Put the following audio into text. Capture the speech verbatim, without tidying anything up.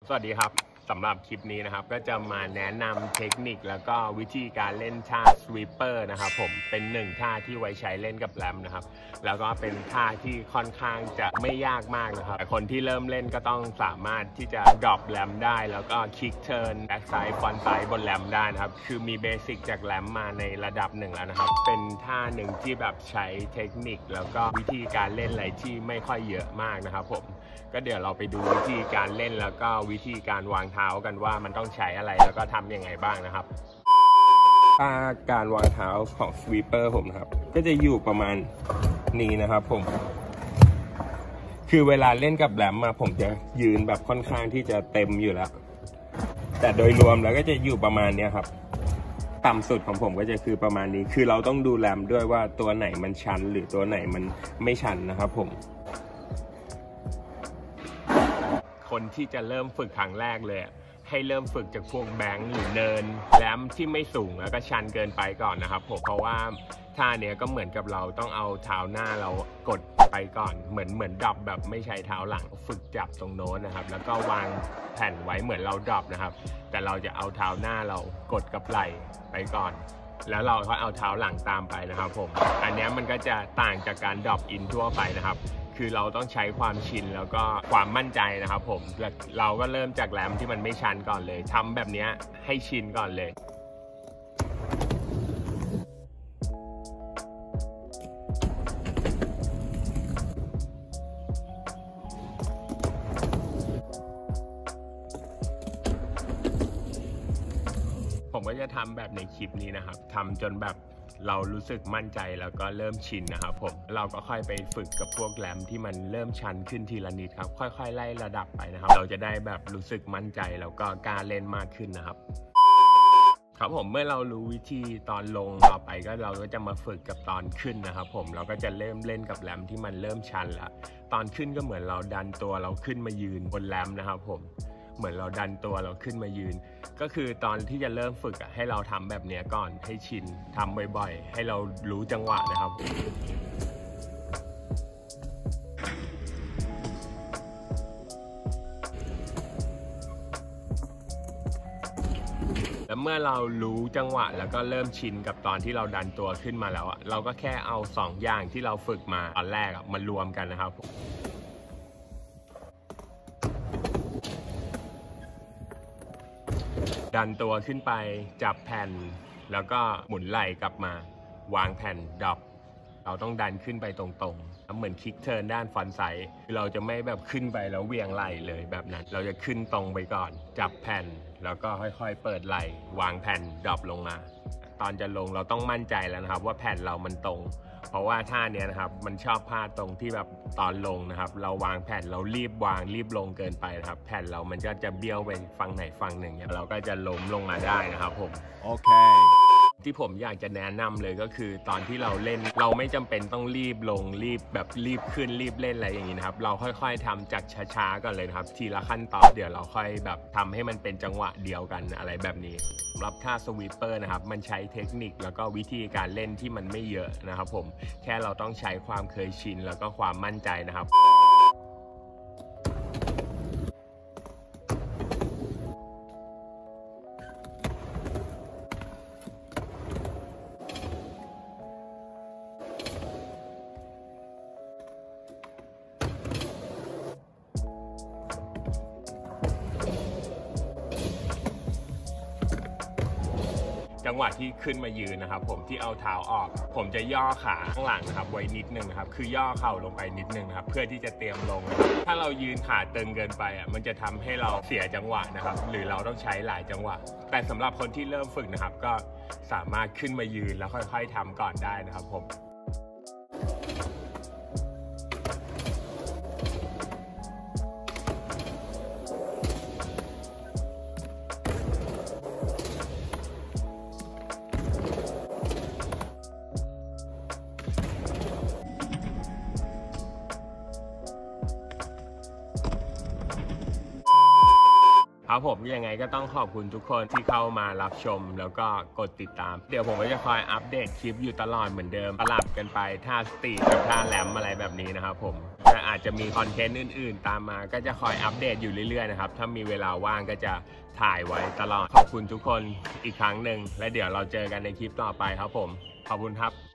สวัสดีครับสำหรับคลิปนี้นะครับก็จะมาแนะนำเทคนิคแล้วก็วิธีการเล่นท่าสวีปเปอร์นะครับผมเป็นหนึ่งท่าที่ไว้ใช้เล่นกับแรมนะครับแล้วก็เป็นท่าที่ค่อนข้างจะไม่ยากมากนะครับแต่คนที่เริ่มเล่นก็ต้องสามารถที่จะดรอปแรมได้แล้วก็คิกเทิร์นแบ็กไซด์ฟรอนต์ไซด์บนแรมได้นะครับคือมีเบสิกจากแรมมาในระดับหนึ่งแล้วนะครับเป็นท่าหนึ่งที่แบบใช้เทคนิคแล้วก็วิธีการเล่นอะไรที่ไม่ค่อยเยอะมากนะครับผมก็เดี๋ยวเราไปดูวิธีการเล่นแล้วก็วิธีการวางเท้ากันว่ามันต้องใช้อะไรแล้วก็ทำยังไงบ้างนะครับท่าการวางเท้าของสวีปเปอร์ผมนะครับก็จะอยู่ประมาณนี้นะครับผมคือเวลาเล่นกับแรมมาผมจะยืนแบบค่อนข้างที่จะเต็มอยู่แล้วแต่โดยรวมแล้วก็จะอยู่ประมาณนี้ครับต่ำสุดของผมก็จะคือประมาณนี้คือเราต้องดูแรมด้วยว่าตัวไหนมันชันหรือตัวไหนมันไม่ชันนะครับผมคนที่จะเริ่มฝึกครั้งแรกเลยให้เริ่มฝึกจากพวกแบงค์หรือเนินแรมที่ไม่สูงแล้วก็ชันเกินไปก่อนนะครับผมเพราะว่าท่าเนี้ยก็เหมือนกับเราต้องเอาเท้าหน้าเรากดไปก่อนเหมือนเหมือนดรอปแบบไม่ใช้เท้าหลังฝึกจับตรงโน้นนะครับแล้วก็วางแผ่นไว้เหมือนเราดรอปนะครับแต่เราจะเอาเท้าหน้าเรากดกับไหล่ไปก่อนแล้วเราก็เอาเท้าหลังตามไปนะครับผมอันนี้มันก็จะต่างจากการดรอปอินทั่วไปนะครับคือเราต้องใช้ความชินแล้วก็ความมั่นใจนะครับผมเราก็เริ่มจากแรมที่มันไม่ชันก่อนเลยทำแบบนี้ให้ชินก่อนเลยผมก็จะทำแบบในคลิปนี้นะครับทำจนแบบเรารู้สึกมั่นใจแล้วก็เริ่มชินนะครับผมเราก็ค่อยไปฝึกกับพวกแรมที่มันเริ่มชันขึ้นทีละนิดครับค่อยๆไล่ระดับไปนะครับเราจะได้แบบรู้สึกมั่นใจแล้วก็กล้าเล่นมากขึ้นนะครับครับผมเมื่อเรารู้วิธีตอนลงต่อไปก็เราก็จะมาฝึกกับตอนขึ้นนะครับผมเราก็จะเริ่มเล่นกับแรมที่มันเริ่มชันแล้วตอนขึ้นก็เหมือนเราดันตัวเราขึ้นมายืนบนแรมนะครับผมเหมือนเราดันตัวเราขึ้นมายืนก็คือตอนที่จะเริ่มฝึกให้เราทำแบบนี้ก่อนให้ชินทำบ่อยๆให้เรารู้จังหวะนะครับแล้วเมื่อเรารู้จังหวะแล้วก็เริ่มชินกับตอนที่เราดันตัวขึ้นมาแล้วเราก็แค่เอาสองอย่างที่เราฝึกมาตอนแรกมารวมกันนะครับดันตัวขึ้นไปจับแผ่นแล้วก็หมุนไหล่กลับมาวางแผ่นดรอปเราต้องดันขึ้นไปตรงๆเหมือนคิกเทิร์นด้านฟรอนต์ไซด์เราจะไม่แบบขึ้นไปแล้วเวียงไหล่เลยแบบนั้นเราจะขึ้นตรงไปก่อนจับแผ่นแล้วก็ค่อยๆเปิดไหล่วางแผ่นดรอปลงมาตอนจะลงเราต้องมั่นใจแล้วนะครับว่าแผ่นเรามันตรงเพราะว่าท่านี้นะครับมันชอบพลาดตรงที่แบบตอนลงนะครับเราวางแผ่นเรารีบวางรีบลงเกินไปนะครับแผ่นเรามันก็จะเบี้ยวไปฝั่งไหนฝั่งหนึ่งเนี่ยเราก็จะล้มลงมาได้นะครับผมโอเคที่ผมอยากจะแนะนำเลยก็คือตอนที่เราเล่นเราไม่จำเป็นต้องรีบลงรีบแบบรีบขึ้นรีบเล่นอะไรอย่างนี้นะครับเราค่อยๆทำจากช้าๆก่อนเลยนะครับทีละขั้นตอนเดี๋ยวเราค่อยแบบทำให้มันเป็นจังหวะเดียวกันอะไรแบบนี้สำหรับท่าสวีปเปอร์นะครับมันใช้เทคนิคแล้วก็วิธีการเล่นที่มันไม่เยอะนะครับผมแค่เราต้องใช้ความเคยชินแล้วก็ความมั่นใจนะครับจังหวะที่ขึ้นมายืนนะครับผมที่เอาเท้าออกผมจะย่อขาข้างหลังนะครับไว้นิดนึงนะครับคือย่อเข่าลงไปนิดนึงนะครับเพื่อที่จะเตรียมลงถ้าเรายืนขาตึงเกินไปอ่ะมันจะทำให้เราเสียจังหวะนะครับหรือเราต้องใช้หลายจังหวะแต่สำหรับคนที่เริ่มฝึกนะครับก็สามารถขึ้นมายืนแล้วค่อยๆทำก่อนได้นะครับผมครับผมยังไงก็ต้องขอบคุณทุกคนที่เข้ามารับชมแล้วก็กดติดตามเดี๋ยวผมก็จะคอยอัปเดตคลิปอยู่ตลอดเหมือนเดิมสลับกันไปท่าสตรีทกับท่าแรมอะไรแบบนี้นะครับผมจะอาจจะมีคอนเทนต์อื่นๆตามมาก็จะคอยอัปเดตอยู่เรื่อยๆนะครับถ้ามีเวลาว่างก็จะถ่ายไว้ตลอดขอบคุณทุกคนอีกครั้งหนึ่งและเดี๋ยวเราเจอกันในคลิปต่อไปครับผมขอบคุณครับ